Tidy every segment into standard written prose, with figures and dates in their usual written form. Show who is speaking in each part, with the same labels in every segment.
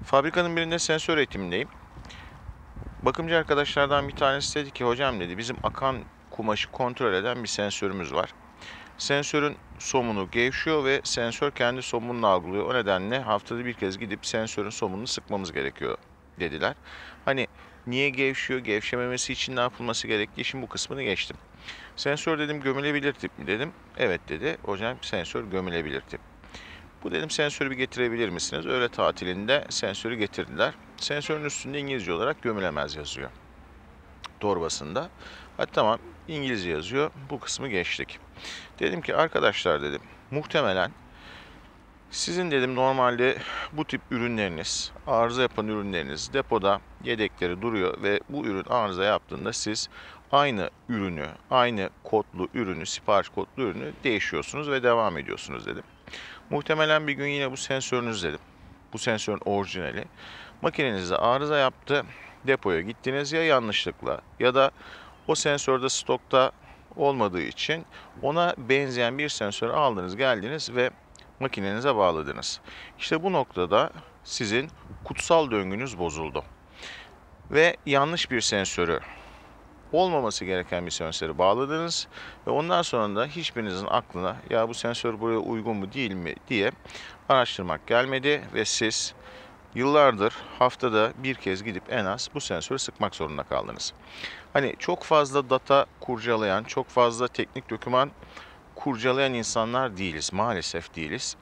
Speaker 1: Fabrikanın birinde sensör eğitimindeyim. Bakımcı arkadaşlardan bir tanesi dedi ki hocam dedi bizim akan kumaşı kontrol eden bir sensörümüz var. Sensörün somunu gevşiyor ve sensör kendi somununu algılıyor. O nedenle haftada bir kez gidip sensörün somununu sıkmamız gerekiyor dediler. Hani niye gevşiyor, gevşememesi için ne yapılması gerektiği için bu kısmını geçtim. Sensör dedim gömülebilir tip mi dedim. Evet dedi. Hocam sensör gömülebilir tip. Bu dedim sensörü bir getirebilir misiniz? Öğle tatilinde sensörü getirdiler. Sensörün üstünde İngilizce olarak gömülemez yazıyor. Torbasında. Hadi tamam İngilizce yazıyor. Bu kısmı geçtik. Dedim ki arkadaşlar dedim muhtemelen sizin dedim normalde bu tip ürünleriniz, arıza yapan ürünleriniz depoda yedekleri duruyor ve bu ürün arıza yaptığında siz aynı ürünü, aynı kodlu ürünü, sipariş kodlu ürünü değişiyorsunuz ve devam ediyorsunuz dedim. Muhtemelen bir gün yine bu sensörünüz dedim. Bu sensörün orijinali. Makinenizde arıza yaptı. Depoya gittiniz ya yanlışlıkla ya da o sensörde stokta olmadığı için ona benzeyen bir sensör aldınız, geldiniz ve makinenize bağladınız. İşte bu noktada sizin kutsal döngünüz bozuldu. Ve yanlış bir sensörü, olmaması gereken bir sensörü bağladınız ve ondan sonra da hiçbirinizin aklına ya bu sensör buraya uygun mu değil mi diye araştırmak gelmedi ve siz yıllardır haftada bir kez gidip en az bu sensörü sıkmak zorunda kaldınız. Hani çok fazla data kurcalayan, çok fazla teknik doküman kurcalayan insanlar değiliz. Maalesef değiliz.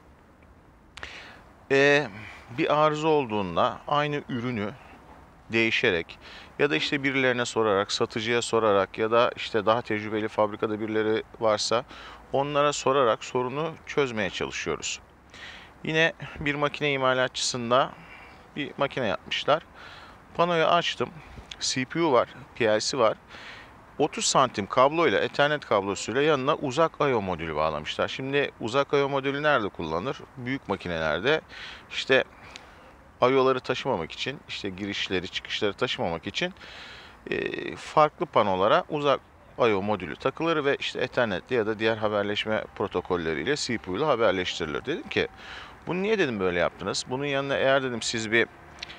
Speaker 1: Bir arıza olduğunda aynı ürünü değişerek ya da işte birilerine sorarak, satıcıya sorarak ya da işte daha tecrübeli fabrikada birileri varsa onlara sorarak sorunu çözmeye çalışıyoruz. Yine bir makine imalatçısında bir makine yapmışlar. Panoyu açtım. CPU var, PLC var. 30 santim kabloyla, Ethernet kablosuyla yanına uzak I/O modülü bağlamışlar. Şimdi uzak I/O modülü nerede kullanılır? Büyük makinelerde işte I/O'ları taşımamak için, işte girişleri, çıkışları taşımamak için farklı panolara uzak I/O modülü takılır ve işte Ethernet'le ya da diğer haberleşme protokolleriyle CPU ile haberleştirilir. Dedim ki, bunu niye dedim böyle yaptınız? Bunun yanına eğer dedim siz bir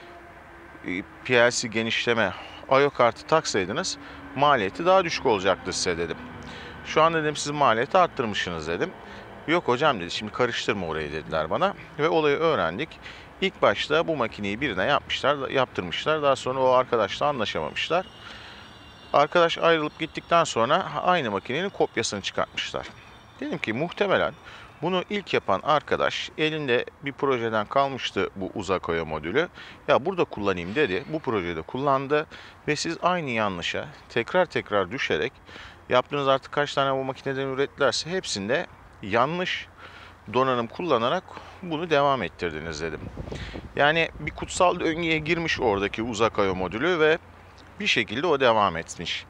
Speaker 1: PLC genişleme I/O kartı taksaydınız maliyeti daha düşük olacaktı size dedim. Şu an dedim siz maliyeti arttırmışsınız dedim. Yok hocam dedi şimdi karıştırma orayı dediler bana ve olayı öğrendik. İlk başta bu makineyi birine yapmışlar, yaptırmışlar. Daha sonra o arkadaşla anlaşamamışlar. Arkadaş ayrılıp gittikten sonra aynı makinenin kopyasını çıkartmışlar. Dedim ki muhtemelen bunu ilk yapan arkadaş elinde bir projeden kalmıştı bu uzak I/O modülü. Ya burada kullanayım dedi. Bu projede kullandı ve siz aynı yanlışa tekrar tekrar düşerek yaptığınız artık kaç tane bu makineden ürettilerse hepsinde yanlış donanım kullanarak bunu devam ettirdiniz dedim. Yani bir kutsal döngüye girmiş oradaki uzak I/O modülü ve bir şekilde o devam etmiş.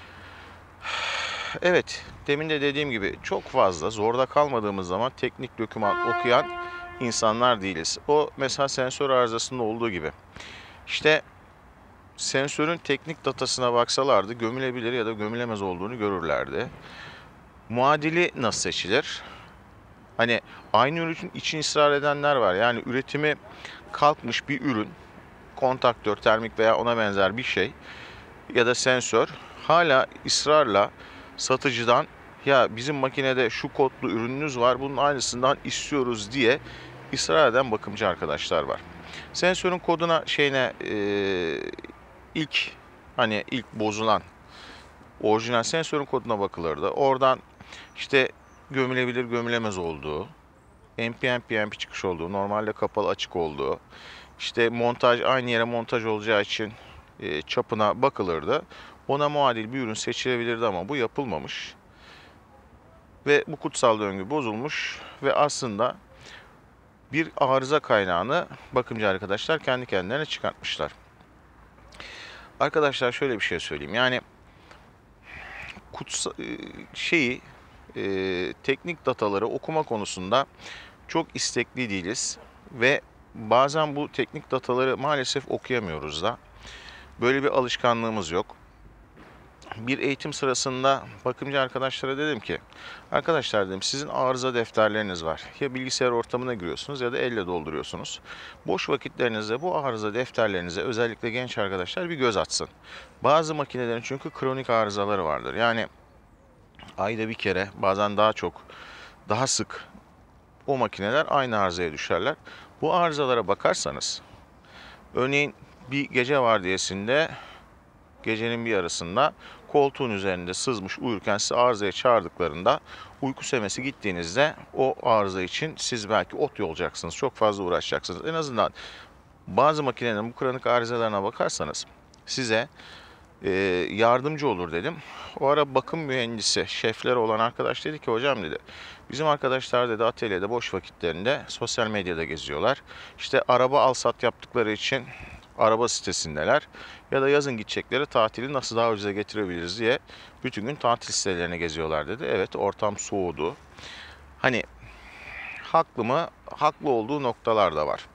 Speaker 1: Evet, demin de dediğim gibi çok fazla zorda kalmadığımız zaman teknik doküman okuyan insanlar değiliz. O mesela sensör arızasında olduğu gibi. İşte sensörün teknik datasına baksalardı gömülebilir ya da gömülemez olduğunu görürlerdi. Muadili nasıl seçilir? Hani aynı ürün için ısrar edenler var. Yani üretimi kalkmış bir ürün, kontaktör, termik veya ona benzer bir şey ya da sensör hala ısrarla satıcıdan ya bizim makinede şu kodlu ürününüz var bunun aynısından istiyoruz diye ısrar eden bakımcı arkadaşlar var. Sensörün koduna ilk hani ilk bozulan orijinal sensörün koduna bakılırdı. Oradan işte gömülebilir gömülemez olduğu, NPN PNP çıkış olduğu, normalde kapalı açık olduğu, işte montaj aynı yere montaj olacağı için çapına bakılırdı. Ona muadil bir ürün seçilebilirdi ama bu yapılmamış. Ve bu kutsal döngü bozulmuş ve aslında bir arıza kaynağını bakımcı arkadaşlar kendi kendilerine çıkartmışlar. Arkadaşlar şöyle bir şey söyleyeyim. Yani kutsal teknik dataları okuma konusunda çok istekli değiliz ve bazen bu teknik dataları maalesef okuyamıyoruz da. Böyle bir alışkanlığımız yok. bir eğitim sırasında bakımcı arkadaşlara dedim ki, arkadaşlar dedim, sizin arıza defterleriniz var. Ya bilgisayar ortamına giriyorsunuz ya da elle dolduruyorsunuz. Boş vakitlerinizde bu arıza defterlerinize özellikle genç arkadaşlar bir göz atsın. Bazı makinelerin çünkü kronik arızaları vardır. Yani ayda bir kere, bazen daha çok, daha sık o makineler aynı arızaya düşerler. Bu arızalara bakarsanız, örneğin bir gece vardiyasında, gecenin bir yarısında koltuğun üzerinde sızmış uyurken sizi arızaya çağırdıklarında, uyku semesi gittiğinizde o arıza için siz belki ot yolacaksınız. Çok fazla uğraşacaksınız. En azından bazı makinelerin bu kronik arızalarına bakarsanız size yardımcı olur dedim. O ara bakım mühendisi, şefleri olan arkadaş dedi ki, hocam dedi, bizim arkadaşlar dedi atölyede boş vakitlerinde sosyal medyada geziyorlar. İşte araba al sat yaptıkları için araba sitesindeler. Ya da yazın gidecekleri tatili nasıl daha ucuza getirebiliriz diye bütün gün tatil sitelerini geziyorlar dedi. Evet, ortam soğudu. Hani haklı mı? Haklı olduğu noktalar da var.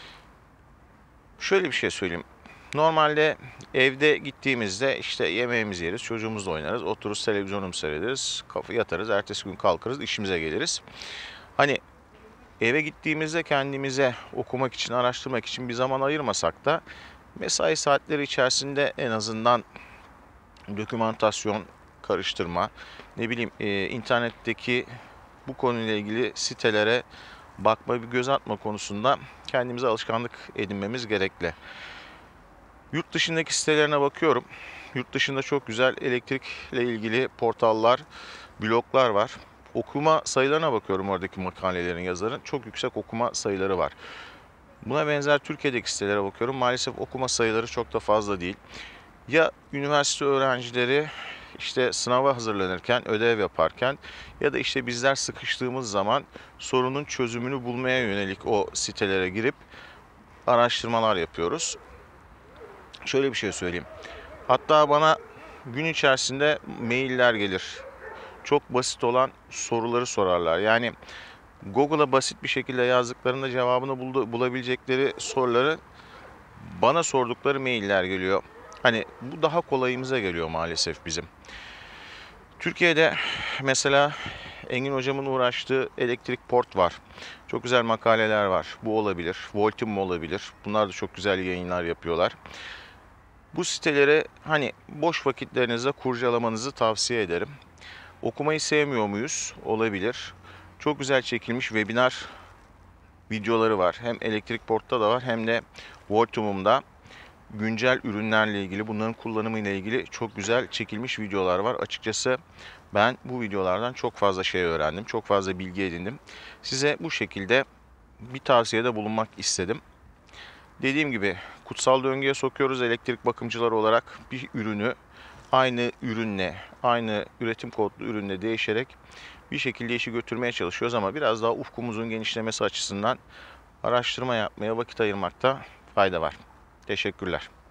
Speaker 1: Şöyle bir şey söyleyeyim. Normalde evde gittiğimizde işte yemeğimizi yeriz, çocuğumuzla oynarız, otururuz, televizyonumuzu seyrederiz, kafa yatarız, ertesi gün kalkarız, işimize geliriz. Hani eve gittiğimizde kendimize okumak için, araştırmak için bir zaman ayırmasak da mesai saatleri içerisinde en azından dokümantasyon karıştırma, ne bileyim internetteki bu konuyla ilgili sitelere bakma, bir göz atma konusunda kendimize alışkanlık edinmemiz gerekli. Yurt dışındaki sitelerine bakıyorum. Yurt dışında çok güzel elektrikle ilgili portallar, bloglar var. Okuma sayılarına bakıyorum, oradaki makalelerin, yazarın çok yüksek okuma sayıları var. Buna benzer Türkiye'deki sitelere bakıyorum. Maalesef okuma sayıları çok da fazla değil. Ya üniversite öğrencileri işte sınava hazırlanırken, ödev yaparken ya da işte bizler sıkıştığımız zaman sorunun çözümünü bulmaya yönelik o sitelere girip araştırmalar yapıyoruz. Şöyle bir şey söyleyeyim. Hatta bana gün içerisinde mailler gelir. Çok basit olan soruları sorarlar. Yani Google'a basit bir şekilde yazdıklarında cevabını bulabilecekleri soruları bana sordukları mailler geliyor. Hani bu daha kolayımıza geliyor maalesef bizim. Türkiye'de mesela Engin hocamın uğraştığı elektrik port var. Çok güzel makaleler var. Bu olabilir. Voltim olabilir. Bunlar da çok güzel yayınlar yapıyorlar. Bu siteleri hani boş vakitlerinizde kurcalamanızı tavsiye ederim. Okumayı sevmiyor muyuz? Olabilir. Çok güzel çekilmiş webinar videoları var. Hem elektrik portta da var, hem de Voltum'umda güncel ürünlerle ilgili, bunların kullanımı ile ilgili çok güzel çekilmiş videolar var. Açıkçası ben bu videolardan çok fazla şey öğrendim. Çok fazla bilgi edindim. Size bu şekilde bir tavsiyede bulunmak istedim. Dediğim gibi kutsal döngüye sokuyoruz elektrik bakımcıları olarak. Bir ürünü aynı ürünle, aynı üretim kodlu ürünle değişerek bir şekilde işi götürmeye çalışıyoruz ama biraz daha ufkumuzun genişlemesi açısından araştırma yapmaya vakit ayırmakta fayda var. Teşekkürler.